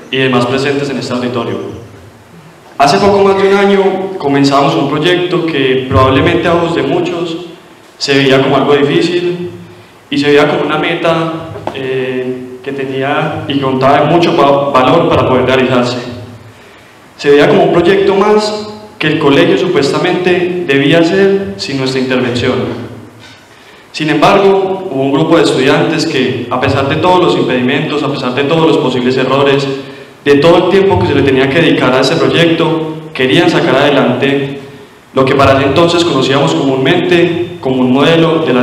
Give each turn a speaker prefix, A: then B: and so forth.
A: y demás presentes en este auditorio. Hace poco más de un año comenzamos un proyecto que probablemente a ojos de muchos se veía como algo difícil y se veía como una meta que tenía y contaba de mucho valor para poder realizarse. Se veía como un proyecto más que el colegio supuestamente debía hacer sin nuestra intervención. Sin embargo, hubo un grupo de estudiantes que, a pesar de todos los impedimentos, a pesar de todos los posibles errores, de todo el tiempo que se le tenía que dedicar a ese proyecto, querían sacar adelante lo que para ese entonces conocíamos comúnmente como un modelo de la